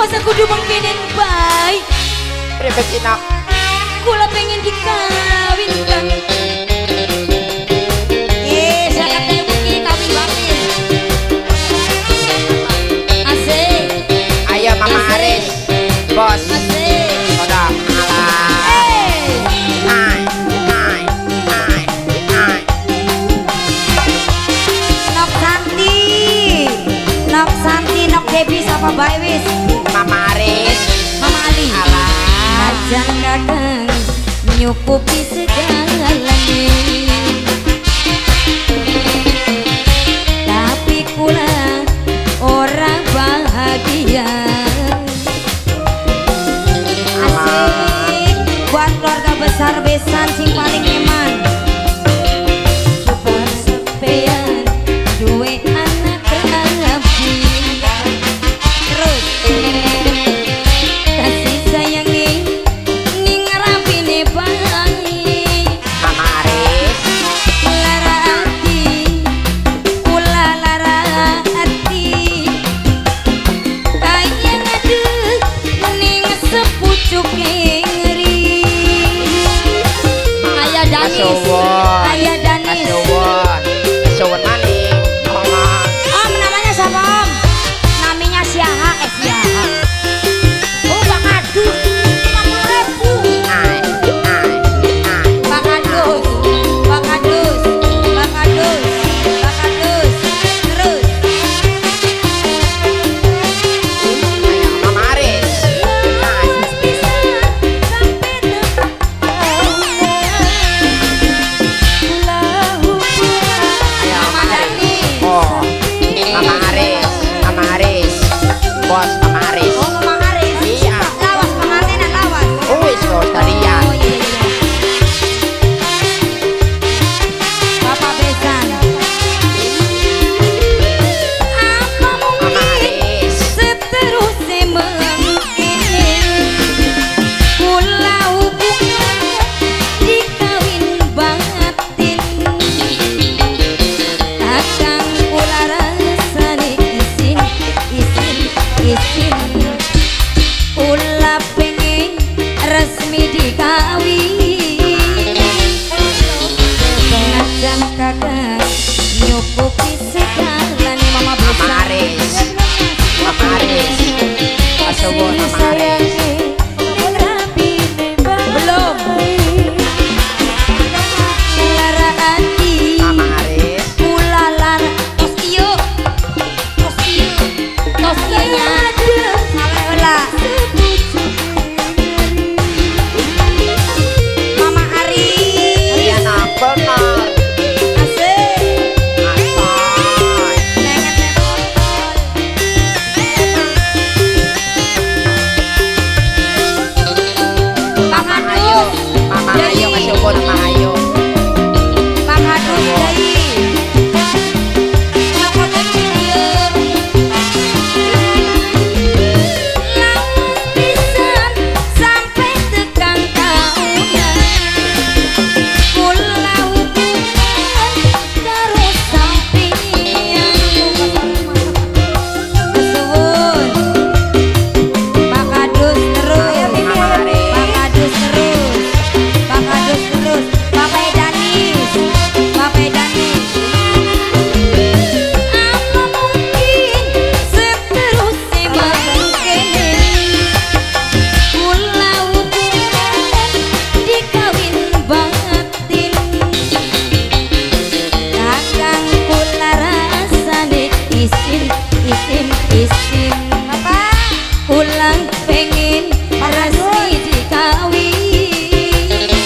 masa kudu mengkenen baik. Pripet Cina? Kula pengen dikawinkan. Saya katanya mungkin kawin baptis. Asik. Ayo Mama Aris, bos. Asik. Udah alah. Hai. Nok Santi. Nok Santi, Nok Devi sapa bae wis. Mama Aris. Mama Ali. Alah. Ajan kadang nyukupi segalanya. Tapi kula orang bahagia. Asik buat keluarga besar besan sing paling nyaman. Coba sampean duwe anak rapi. Terus kasih sayangi ning rapine bayi. Mama Aris. Lara hati, kula lara hati. Kaya ngadeg ning sepucuk ngeri. Ayah Danis, Kasuwon. Ayah Danis. Kasuwon. Kasuwon maning. Mama. Om namanya siapa om? Namanya Siaha, Siaha. Oh Bang Adus, 50.000. Hai. Bang Adus, Bang Adus, Bang Adus, Bang Adus. Terus. Ayo Mama Aris. Hai. Ayo Mama Dani. Oh, Mama Aris. Mama Aris. Bos Mama Aris. Oh Mama Aris. Iya. Lawas pengantinan lawas. Wis bos tadian. Oh iya iya. Bapak Besan. Apa Mama mungkin Aris. seterusnya mungkin kula hubungan dikawin batin. Takang kula rasane isin kula pengen resmi dikawin. Najan kakak nyukupi segalanya Mama Mama Besan. Aris. Mama Aris. Kasuwon Mama Aris. Belum. Lara hati, Mama Aris. kula lara. Tos iyo nya. Sampai ulah. Mama Ari. Iya nak benar. Asik. Asoy. Pengen tembok. Bang Mama Ayu. Adus. Mama Jadi. Ayu kasuwon Mama Ayu. Bang Adus Dei. Ngapain video? Lawas pisan sampai tekan tahunan. Kula hubungan terus sampeyan. Kesuwun. Bang Adus terus. Mama Aris. Bang Adus terus. Bang Adus terus. Bapak Danis. Bapak Danis. Apa mungkin seterusnya mungkin kula hubungan dikawin batin. Takang kula rasane isin. Apa? Ulang pengen resmi dikawin.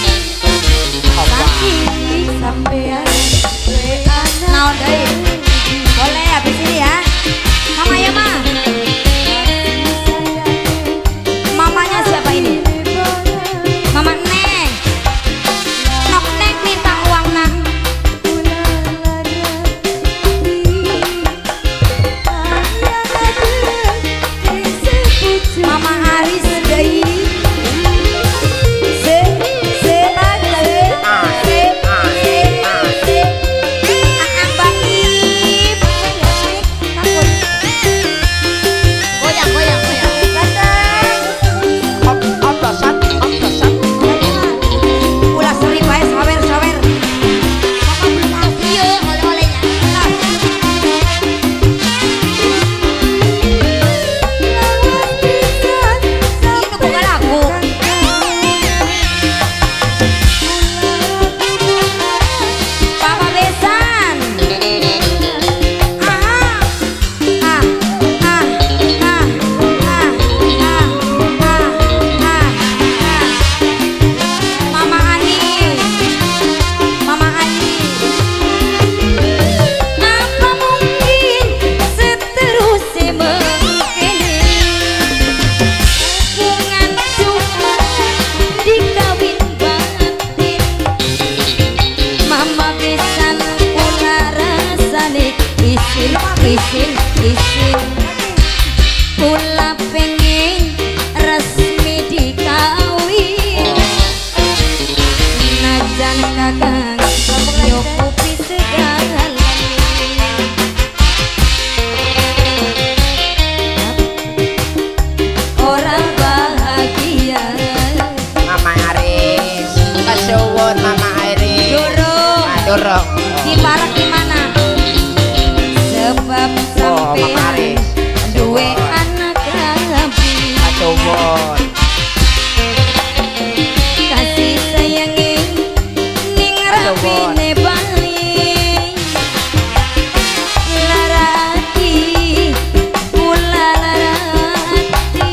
Sakit sampean naon deui. Boleh habis ini ya. Mama ya, Ma. Mamanya siapa ini? Mama Neng. Nok Neng minta uang nang. Mama Aris deui. Goyang. kula pengen resmi dikawin najan kakang nyukupi segalanya orang bahagia Mama Aris kasuwun Mama Aris durung di parak di mana sebab sampai Mama Aris duwe anak rabi kasuwun kasih sayangin ning rapine bali larati kula larati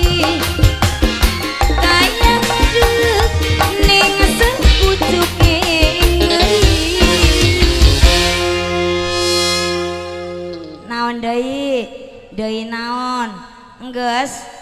kaya ngedut ning sepucuke ngeri naon deui naon enggeus